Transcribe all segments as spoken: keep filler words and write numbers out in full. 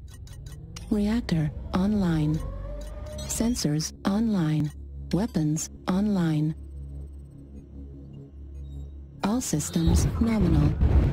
Reactor online. Sensors online. Weapons online. All systems nominal.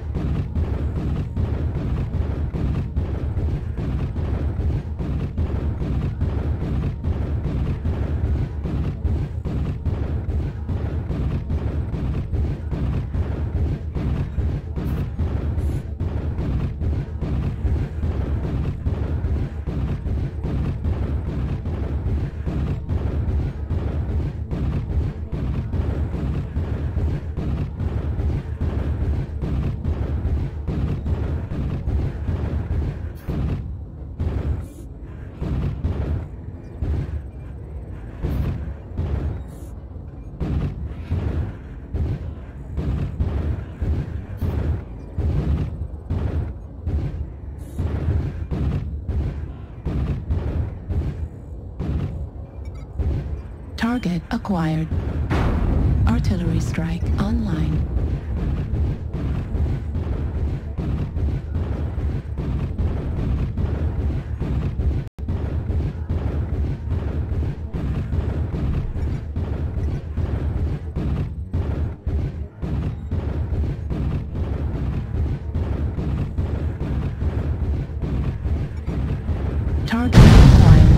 Target acquired. Artillery strike online. Target acquired.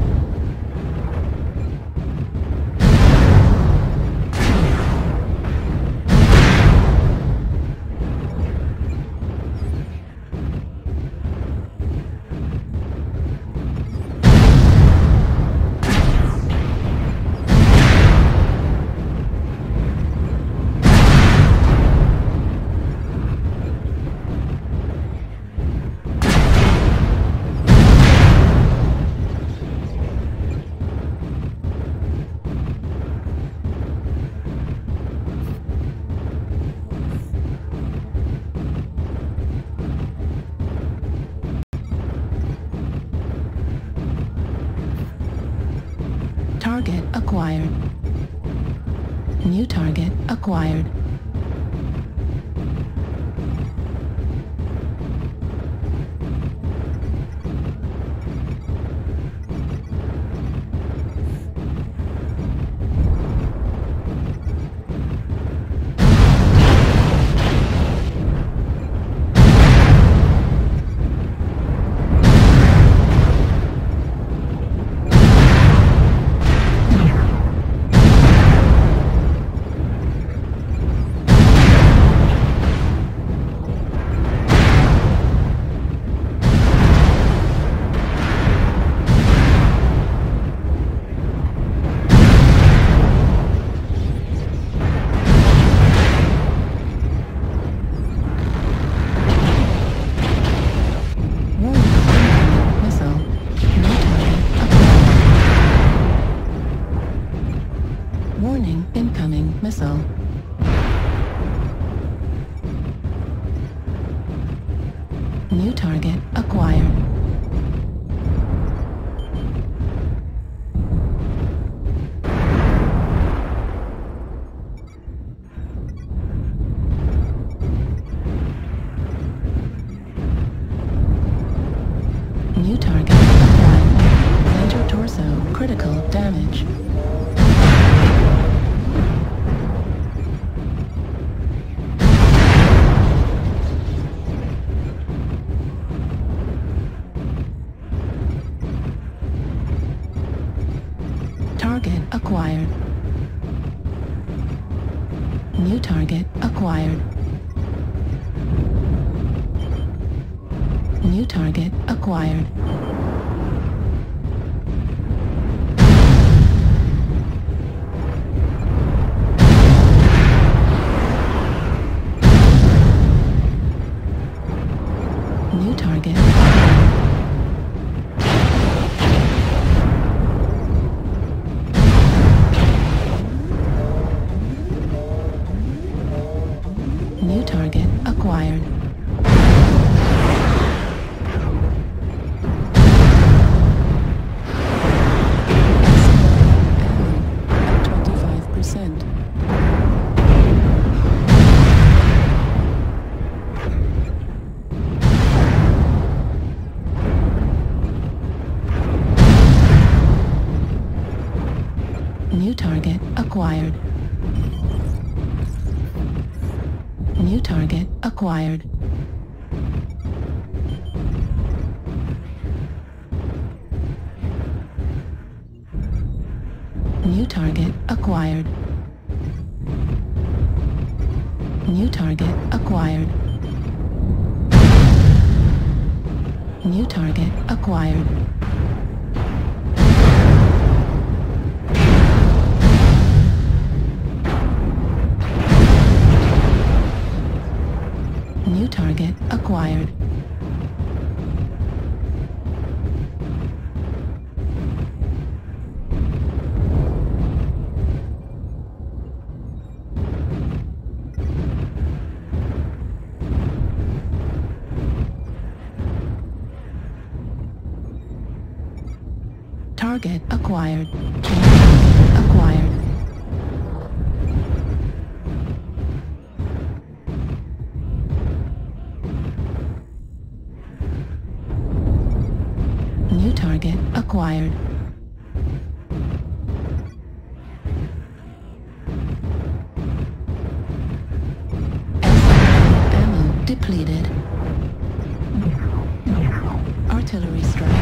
Target acquired. New target acquired. Warning, incoming missile. New target acquired. New target acquired. Major torso critical damage. Target acquired. New target acquired. New target acquired. New target acquired. New target acquired. twenty-five percent. acquired. New target acquired. New target acquired. New target acquired. New target acquired. New target acquired. Target acquired. Acquired. New target acquired. S R M ammo depleted. Artillery strike.